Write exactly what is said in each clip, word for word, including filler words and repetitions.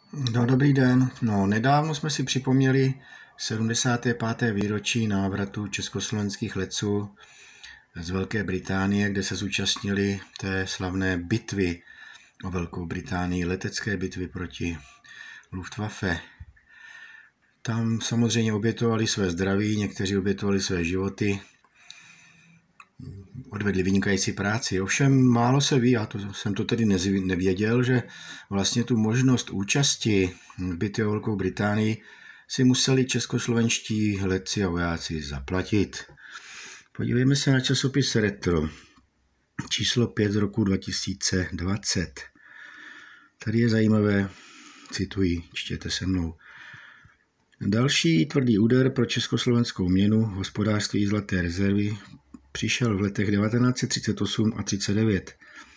No, dobrý den. No, nedávno jsme si připomněli sedmdesáté páté výročí návratu československých letců z Velké Británie, kde se zúčastnili té slavné bitvy o Velkou Británii, letecké bitvy proti Luftwaffe. Tam samozřejmě obětovali své zdraví, někteří obětovali své životy, odvedli vynikající práci. Ovšem málo se ví, já to, jsem to tedy nevěděl, že vlastně tu možnost účasti v bitvě o Velkou Británii si museli českoslovenští letci a vojáci zaplatit. Podívejme se na časopis Retro, číslo pět z roku dva tisíce dvacet. Tady je zajímavé, cituji, čtěte se mnou. Další tvrdý úder pro československou měnu, hospodářství zlaté rezervy přišel v letech devatenáct set třicet osm a třicet devět.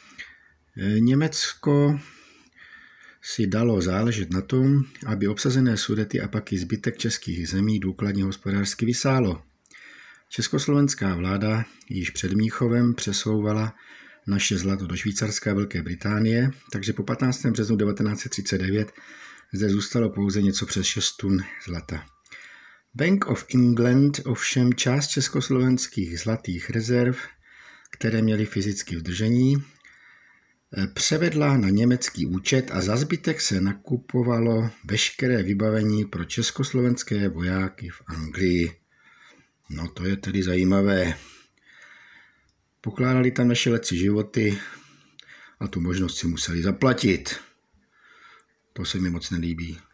Německo si dalo záležet na tom, aby obsazené Sudety a pak i zbytek českých zemí důkladně hospodářsky vysálo. Československá vláda již před Mnichovem přesouvala naše zlato do Švýcarska a Velké Británie, takže po patnáctého března devatenáct set třicet devět zde zůstalo pouze něco přes šest tun zlata. Bank of England ovšem část československých zlatých rezerv, které měly fyzicky v držení, převedla na německý účet a za zbytek se nakupovalo veškeré vybavení pro československé vojáky v Anglii. No to je tedy zajímavé. Pokládali tam naše letci životy a tu možnost si museli zaplatit. To se mi moc nelíbí.